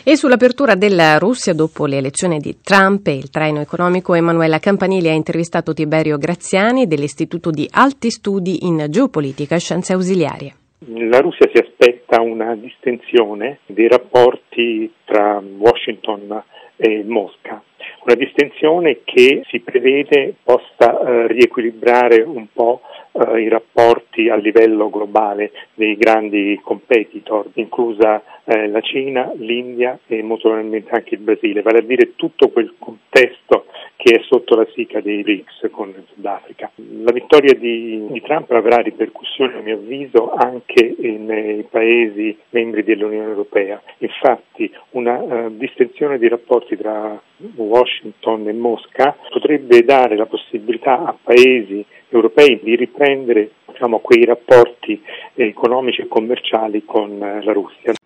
E sull'apertura della Russia dopo le elezioni di Trump e il traino economico, Emanuela Campanili ha intervistato Tiberio Graziani dell'Istituto di Alti Studi in Geopolitica e Scienze Ausiliarie. La Russia si aspetta una distensione dei rapporti tra Washington e Mosca, una distensione che si prevede possa riequilibrare un po' i rapporti a livello globale dei grandi competitor, inclusa la Cina, l'India e molto probabilmente anche il Brasile, vale a dire tutto quel contesto che è sotto la sica dei BRICS con il Sudafrica. La vittoria di Trump avrà ripercussioni, a mio avviso, anche nei paesi membri dell'Unione Europea. Infatti una distensione dei rapporti tra Washington e Mosca potrebbe dare la possibilità a paesi europei di riprendere quei rapporti economici e commerciali con la Russia.